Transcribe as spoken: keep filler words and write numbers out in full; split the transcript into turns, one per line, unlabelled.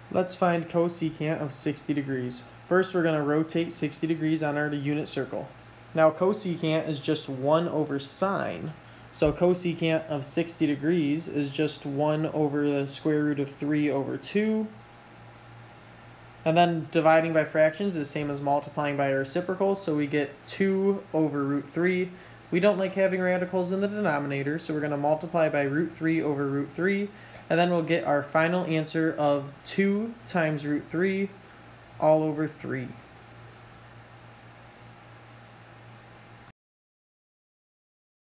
Let's find cosecant of sixty degrees. First, we're going to rotate sixty degrees on our unit circle. Now, cosecant is just one over sine. So cosecant of sixty degrees is just one over the square root of three over two. And then dividing by fractions is the same as multiplying by a reciprocal, so we get two over root three. We don't like having radicals in the denominator, so we're going to multiply by root three over root three, and then we'll get our final answer of two times root three all over three.